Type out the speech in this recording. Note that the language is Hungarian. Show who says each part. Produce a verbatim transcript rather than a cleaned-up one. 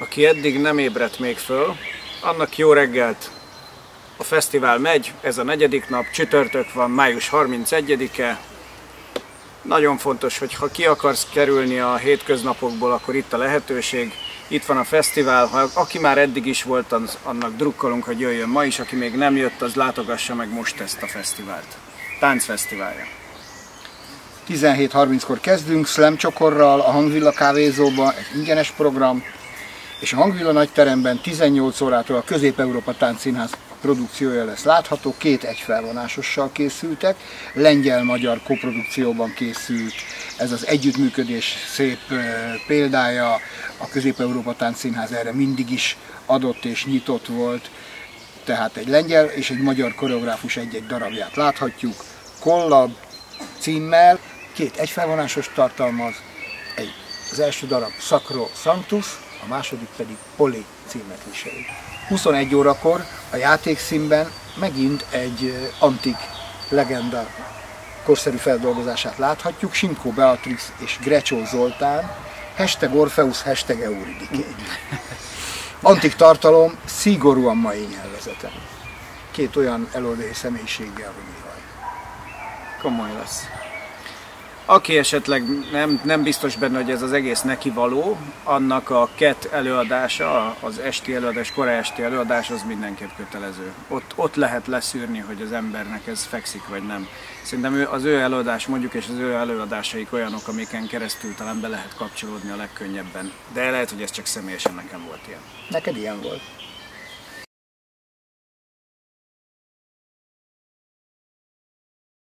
Speaker 1: aki eddig nem ébredt még föl, annak jó reggelt! A fesztivál megy, ez a negyedik nap, csütörtök van, május harmincegyedike. Nagyon fontos, hogy ha ki akarsz kerülni a hétköznapokból, akkor itt a lehetőség. Itt van a fesztivál, ha aki már eddig is volt, az, annak drukkolunk, hogy jöjjön ma is, aki még nem jött, az látogassa meg most ezt a fesztivált. Táncfesztiválja.
Speaker 2: tizenhét harminckor kezdünk Slam Csokorral a Hangvilla kávézóban, egy ingyenes program, és a Hangvilla nagyteremben tizennyolc órától a Közép-Európa Táncszínház produkciója lesz látható, két egyfelvonásossal készültek, lengyel-magyar koprodukcióban készült, ez az együttműködés szép példája, a Közép-Európa Táncszínház erre mindig is adott és nyitott volt, tehát egy lengyel és egy magyar koreográfus egy-egy darabját láthatjuk, Kollab címmel, két egyfelvonásos tartalmaz, egy, az első darab Sacro Sanctus, a második pedig Poli címet viseli. huszonegy órakor a játékszínben megint egy antik legenda korszerű feldolgozását láthatjuk, Simkó Beatrix és Grecsó Zoltán, hashtag Orpheus, hashtag Euridiké. Antik tartalom, szigorúan mai nyelvezeten. Két olyan előadói személyiséggel, hogy mihaj.
Speaker 1: Komoly lesz. Aki esetleg nem, nem biztos benne, hogy ez az egész neki való, annak a kett előadása, az esti előadás, kora esti előadás, az mindenképp kötelező. Ott, ott lehet leszűrni, hogy az embernek ez fekszik vagy nem. Szerintem ő, az ő előadás mondjuk, és az ő előadásaik olyanok, amiken keresztül talán be lehet kapcsolódni a legkönnyebben. De lehet, hogy ez csak személyesen nekem volt ilyen.
Speaker 2: Neked ilyen volt?